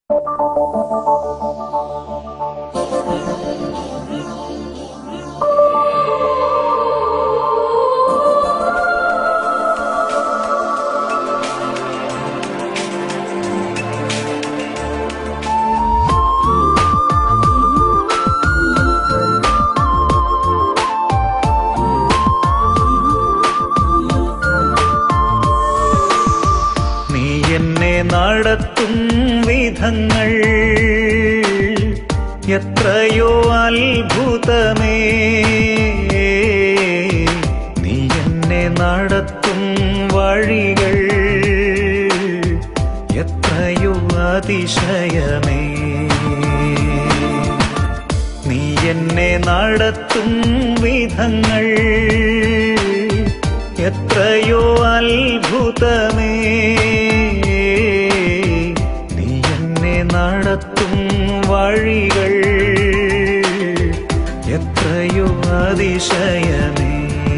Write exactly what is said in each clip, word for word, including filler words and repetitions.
നടത്തും വിധങ്ങൾ എത്രയോ അത്ഭുതമേ, നീ എന്നെ നടത്തും വഴികൾ എത്രയോ അതിശയമേ. നീ എന്നെ നടത്തും വിധങ്ങൾ എത്രയോ അത്ഭുതമേ, നടത്തും വഴികൾ എത്രയോ അതിശയമേ.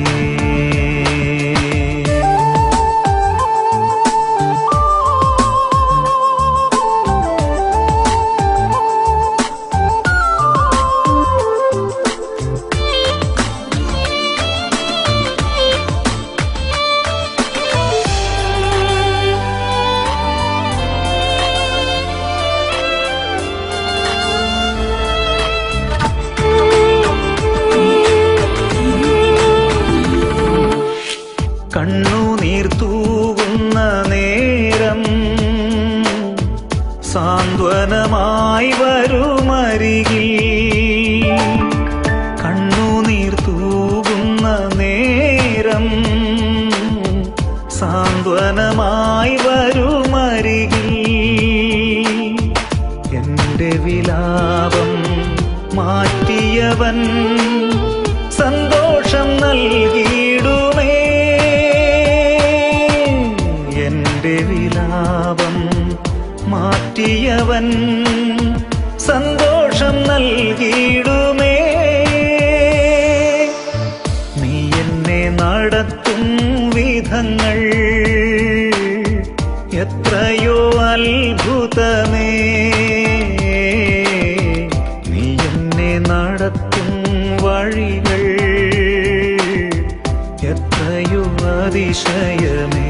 കണ്ണുനീർ തൂകുന്ന നേരം സാന്ത്വനമായി വരുമരികിൽ, കണ്ണുനീർ തൂകുന്ന നേരം സാന്ത്വനമായി വരുമരികിൽ, എന്റെ വിലാപം മാറ്റിയവൻ സന്തോഷം നൽകിയിടുമേ. എന്റെ വിലാപം മാറ്റിയവൻ സന്തോഷം നൽകിയിടുമേ. നീ എന്നെ നടത്തും വിധങ്ങൾ എത്രയോ അത്ഭുതമേ, നീ എന്നെ നടത്തും വഴികൾ എത്രയോ അതിശയമേ.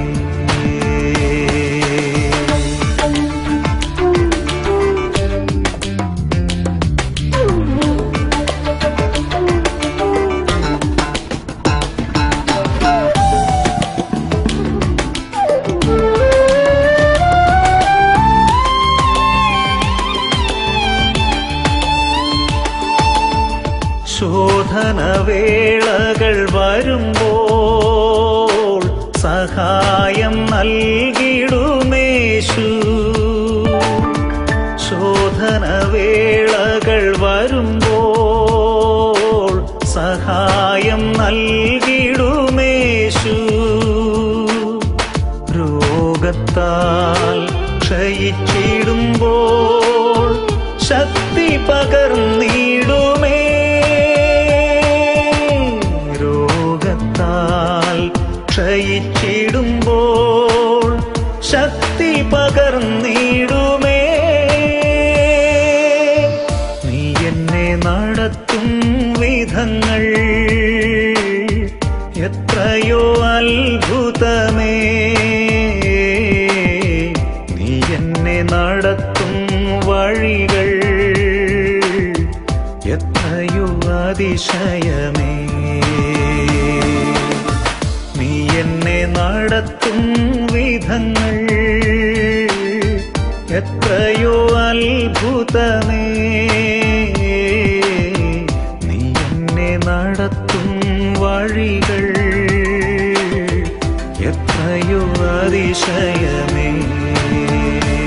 ശോധനവേളകൾ വരുമ്പോൾ സഹായം നൽകിടുമേശു. ശോധനവേളകൾ വരുമ്പോൾ സഹായം നൽകിടുമേശു. രോഗത്താൽ ക്ഷയിച്ചിടുമ്പോൾ ശക്തി പകർന്നിടുമേ. ക്ഷയിച്ചിടുമ്പോൾ ശക്തി പകർന്നിടുമേ. നീ എന്നെ നടത്തും വിധങ്ങൾ എത്രയോ അത്ഭുതമേ, നീ എന്നെ നടത്തും വഴികൾ എത്രയോ അതിശയമേ. നീ എന്നെ നടത്തും വിധങ്ങൾ എത്രയോ അത്ഭുതമേ, നീ എന്നെ നടത്തും വഴികൾ എത്രയോ അതിശയമേ.